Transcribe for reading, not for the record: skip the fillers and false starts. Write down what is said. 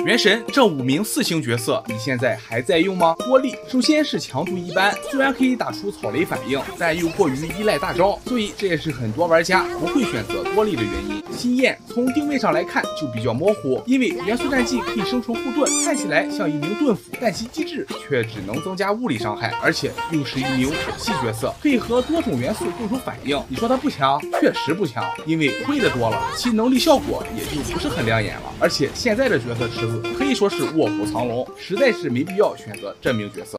原神这5名4星角色，你现在还在用吗？多利首先是强度一般，虽然可以打出草雷反应，但又过于依赖大招，所以这也是很多玩家不会选择多利的原因。心焰从定位上来看就比较模糊，因为元素战技可以生成护盾，看起来像一名盾斧，但其机制却只能增加物理伤害，而且又是一名火系角色，可以和多种元素动手反应。你说它不强？确实不强，因为会的多了，其能力效果也就不是很亮眼了。而且现在的角色池子可以说是卧虎藏龙，实在是没必要选择这名角色。